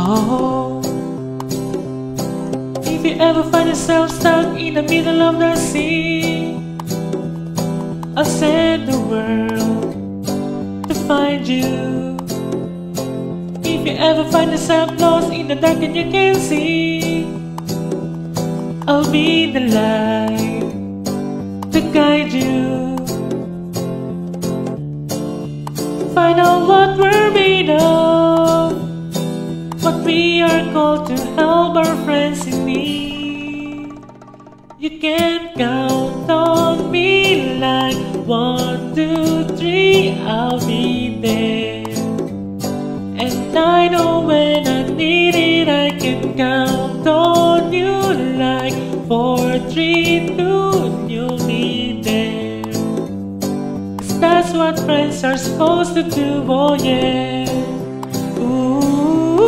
Oh, if you ever find yourself stuck in the middle of the sea, I'll send the world to find you. If you ever find yourself lost in the dark and you can't see, I'll be the light to guide you. Find out what we're made of, what we are called to help our friends in need. You can count on me like 1, 2, 3, I'll be there. And I know when I need it, I can count on you like 4, 3, 2, you'll be there. 'Cause that's what friends are supposed to do, oh yeah. Ooh,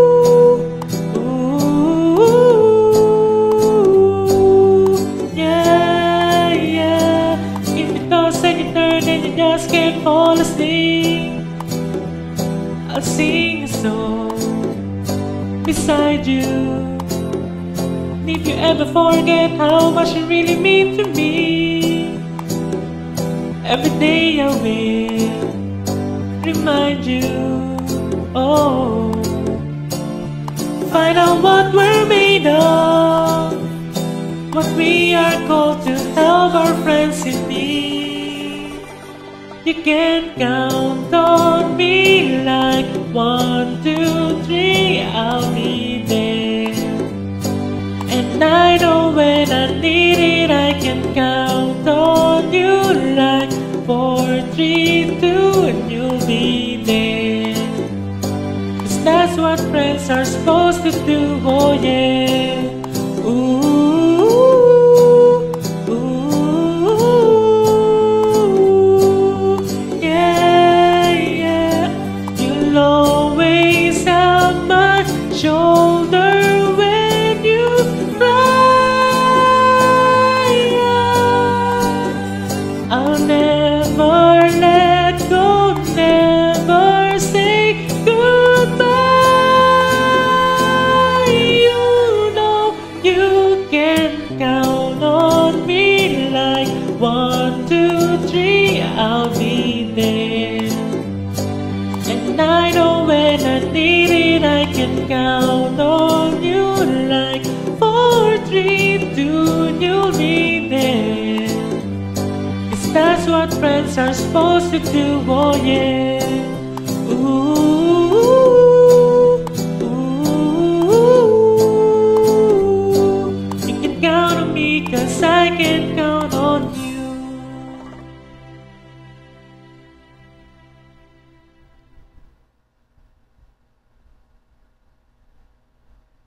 ooh, yeah, yeah. If you toss and you turn and you just can't fall asleep, I'll sing a song beside you. And if you ever forget how much you really mean to me, every day I will remind you. Oh, find out what we're made of, what we are called to help our friends in need. You can count on me like 1, 2, 3, I'll be there. And I know when I need it, I can count on you like 4, 3, 2, and you'll be there. 'Cause that's what friends are supposed to do, oh yeah. Ooh, ooh, yeah, yeah. You'll always have my shoulder when you cry. I'll never let go, never say goodbye. You know you can count on me like 1, 2, 3, I'll be there. And I know when I need it, I can count on you like 4, 3, 2, you'll be there. 'Cause that's what friends are supposed to do, oh yeah. Ooh, ooh, you can count on me 'cause I can count